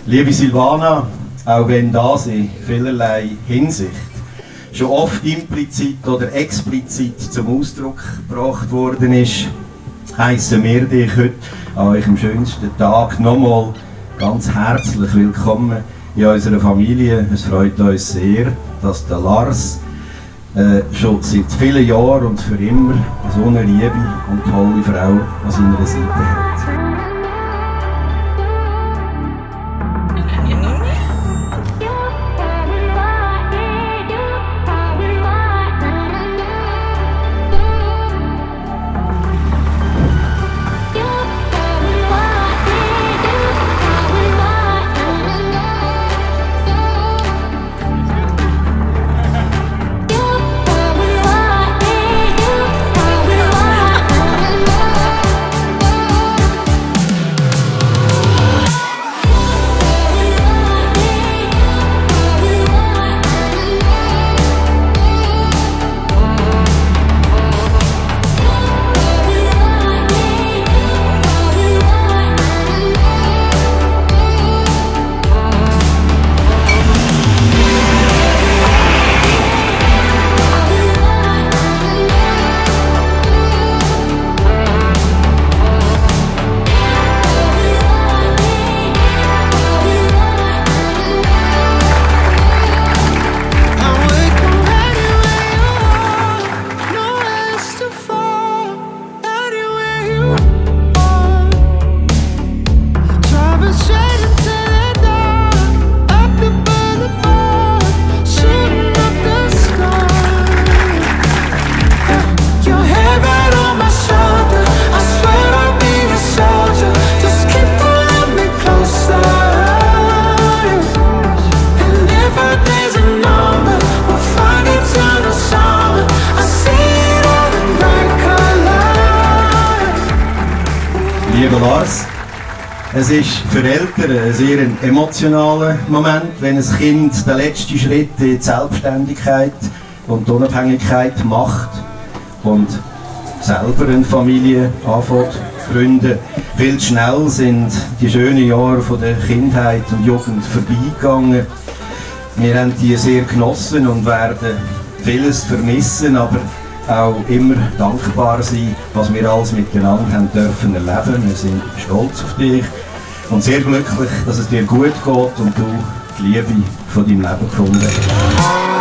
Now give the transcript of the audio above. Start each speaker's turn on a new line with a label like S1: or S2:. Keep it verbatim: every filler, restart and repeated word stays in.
S1: Liebe Silvana, auch wenn das in vielerlei Hinsicht schon oft implizit oder explizit zum Ausdruck gebracht worden ist, heissen wir dich heute an eurem schönsten Tag nochmal ganz herzlich willkommen in unserer Familie. Es freut uns sehr, dass der Lars äh, schon seit vielen Jahren und für immer so eine liebe und tolle Frau an seiner Seite hat. Lieber Lars, es ist für Eltern ein sehr emotionaler Moment, wenn ein Kind den letzten Schritt in die Selbstständigkeit und die Unabhängigkeit macht und selber eine Familie anfängt zu gründen. Viel zu schnell sind die schönen Jahre von der Kindheit und Jugend vorbeigegangen. Wir haben die sehr genossen und werden vieles vermissen, aber auch immer dankbar sein, was wir alles miteinander haben dürfen erleben. Wir sind stolz auf dich und sehr glücklich, dass es dir gut geht und du die Liebe von deinem Leben gefunden hast.